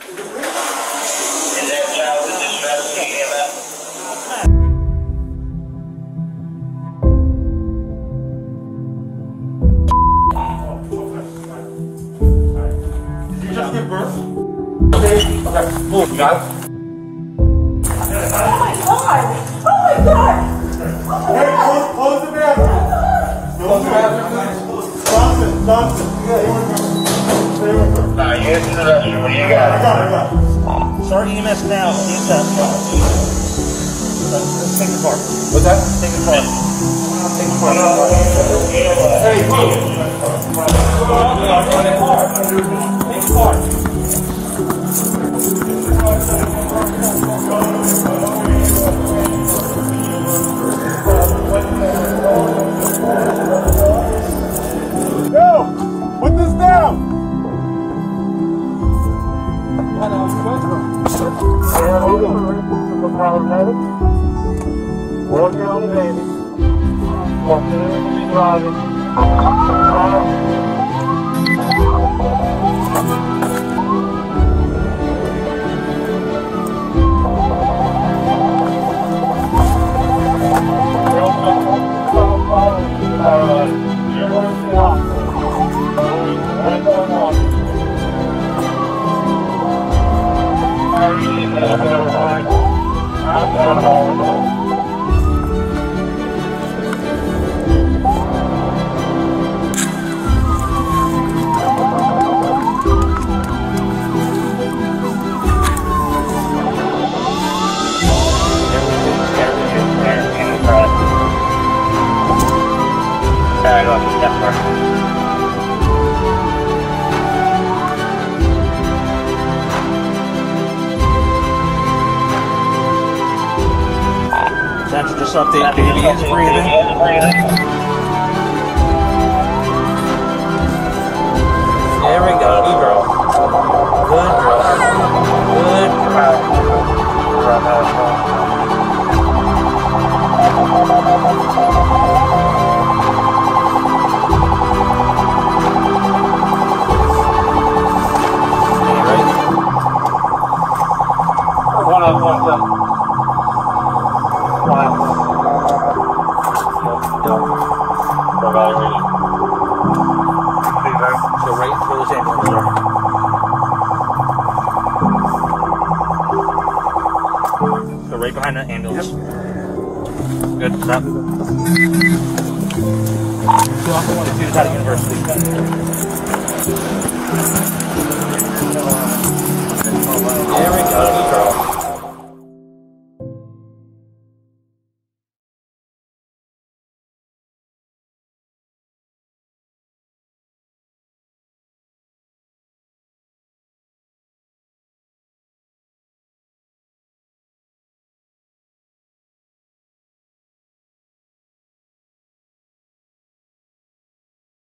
Just give birth? Okay. Move, guys. Oh my god! Oh my god! Hey, close the bathroom. Close the bathroom. Johnson. Yeah, here we go. Nah, you get to the restroom. What do you got? I got it. Start EMS now. Let's take the car. What's that? Take the car. Take the car. Hey, move. Take the car. Yo, put this down. Working on the baby. Walking in the driving. Central just update, baby is breathing. There we go, good girl. Good girl. Good girl. So right where this ambulance are. So right behind the ambulance. Good, stop. So I'm going to do this out of university.